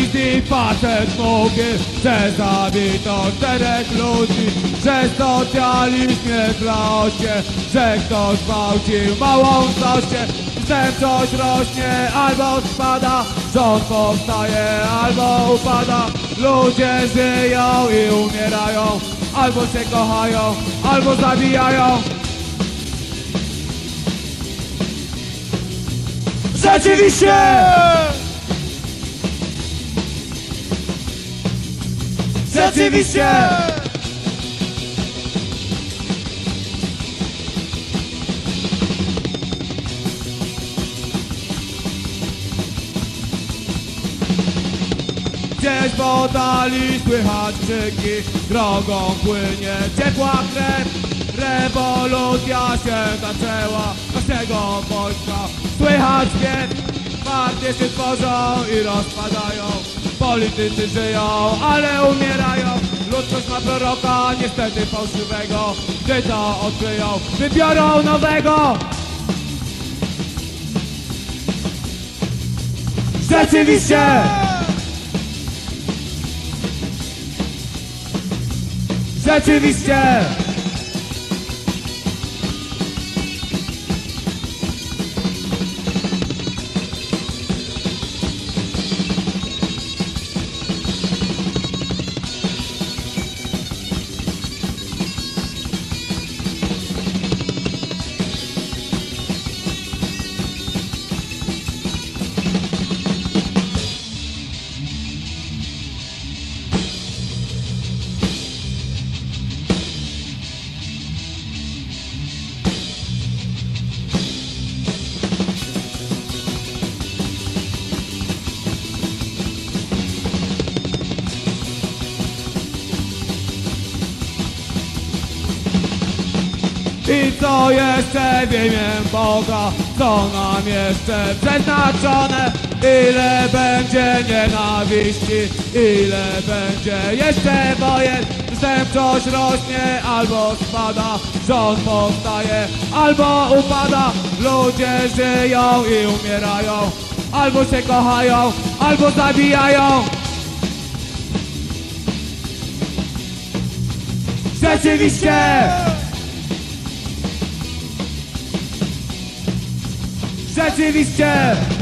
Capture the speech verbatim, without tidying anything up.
telewizji facet mówi, że zabito czterech ludzi, że socjalizm jest w Laosie, że ktoś gwałcił małą Zosię. Przestępczość rośnie albo spada, rząd powstaje albo upada. Ludzie żyją i umierają, albo się kochają, albo zabijają. Rzeczywiście! Rzeczywiście! Gdzieś w oddali słychać krzyki, drogą płynie ciepła krew. Rewolucja się zaczęła, naszego wojska słychać śpiew. Partie się tworzą i rozpadają, politycy żyją, ale umierają. Ludzkość ma proroka, niestety fałszywego. Gdy to odkryją, wybiorą nowego. Rzeczywiście! Rzeczywiście! I co jeszcze w imię Boga, co nam jeszcze przeznaczone? Ile będzie nienawiści, ile będzie jeszcze wojen. Przestępczość rośnie albo spada, rząd powstaje albo upada. Ludzie żyją i umierają, albo się kochają, albo zabijają. Rzeczywiście! Rzeczywiście!